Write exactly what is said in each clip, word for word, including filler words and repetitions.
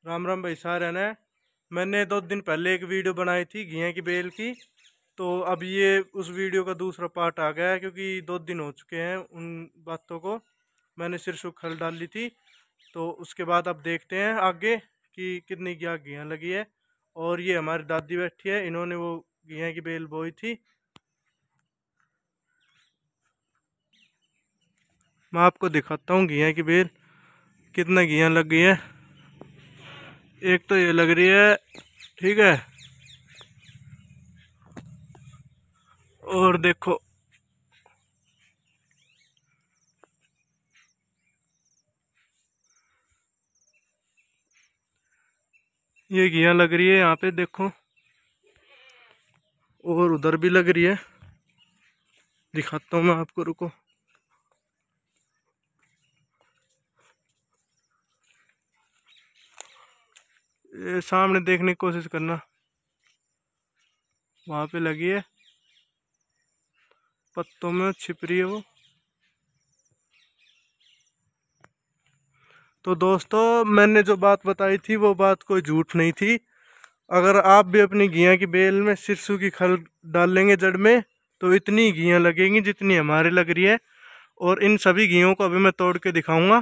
राम राम भाई सारे ने। मैंने दो दिन पहले एक वीडियो बनाई थी घिया की बेल की। तो अब ये उस वीडियो का दूसरा पार्ट आ गया है, क्योंकि दो दिन हो चुके हैं उन बातों को। मैंने सिर्फ खल डाली थी। तो उसके बाद अब देखते हैं आगे कि कितनी क्या घिया लगी है। और ये हमारी दादी बैठी है, इन्होंने वो घिया की बेल बोई थी। मैं आपको दिखाता हूँ घिया की बेल कितना घिया लग गई है। एक तो ये लग रही है, ठीक है। और देखो ये घिया लग रही है यहाँ पे, देखो। और उधर भी लग रही है, दिखाता हूँ मैं आपको, रुको। ये सामने देखने की कोशिश करना, वहां पे लगी है, पत्तों में छिप रही है वो। तो दोस्तों, मैंने जो बात बताई थी वो बात कोई झूठ नहीं थी। अगर आप भी अपनी घिया की बेल में सिरसों की खल डाल लेंगे जड़ में, तो इतनी घिया लगेंगी जितनी हमारे लग रही है। और इन सभी घियों को अभी मैं तोड़ के दिखाऊंगा।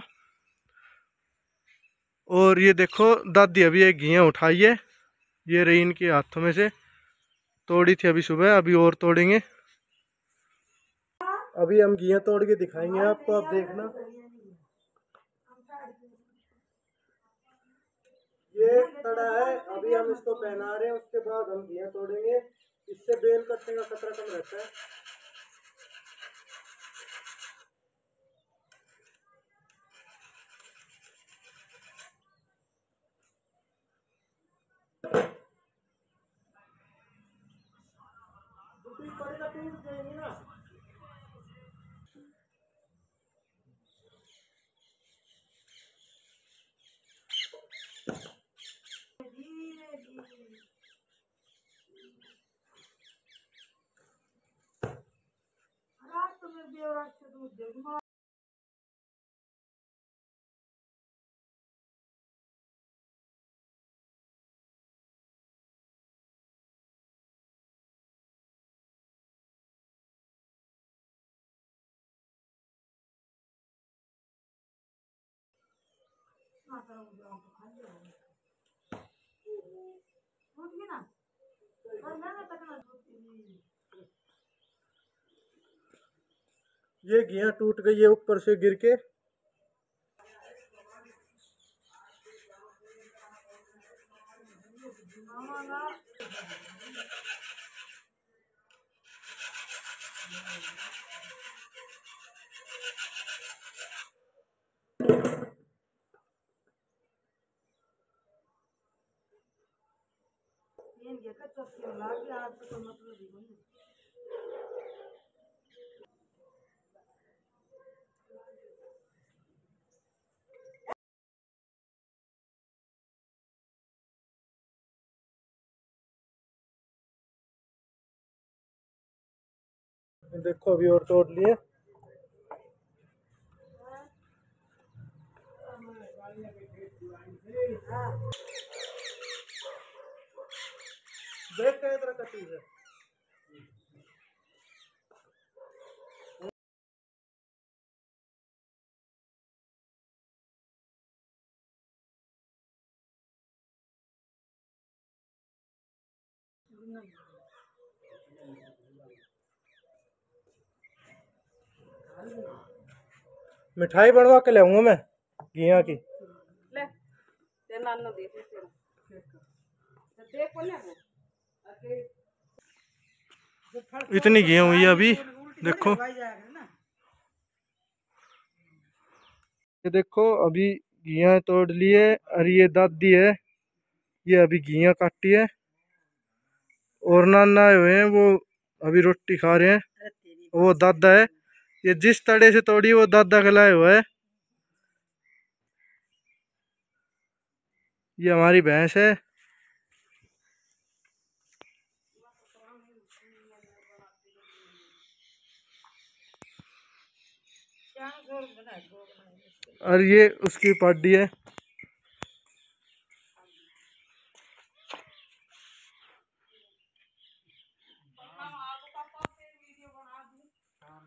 और ये देखो, दादी अभी एक घिया उठाई है, ये रही इनके हाथों में से। तोड़ी थी अभी सुबह, अभी और तोड़ेंगे। अभी हम घिया तोड़ के दिखाएंगे आपको, आप देखना। ये तड़ा है, अभी हम इसको पहना रहे हैं, उसके बाद हम घिया तोड़ेंगे। इससे बेल कटने का खतरा कम रहता है। ये घिया टूट गई है ऊपर से गिर के। देखो अभी और तोड़ लिए। देख के तरह का चीज है। मिठाई बनवा के लाऊंगा मैं घिया की। इतनी घिया हुई है अभी, देखो। ये देखो अभी घिया तोड़ लिए। और ये दादी है, ये अभी घिया काटी है। और नाना आए हुए हैं, वो अभी रोटी खा रहे हैं। वो दादा है, ये जिस तड़े से तोड़ी वो दादा खिलाए हुआ है। ये हमारी भैंस है। और ये उसकी पाडी है।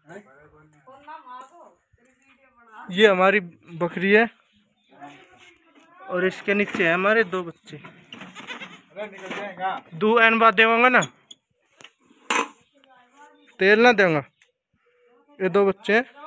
ये हमारी बकरी है और इसके नीचे है हमारे दो बच्चे। दो एन बाद देवांगा ना, तेल ना देंगे। ये दो बच्चे हैं।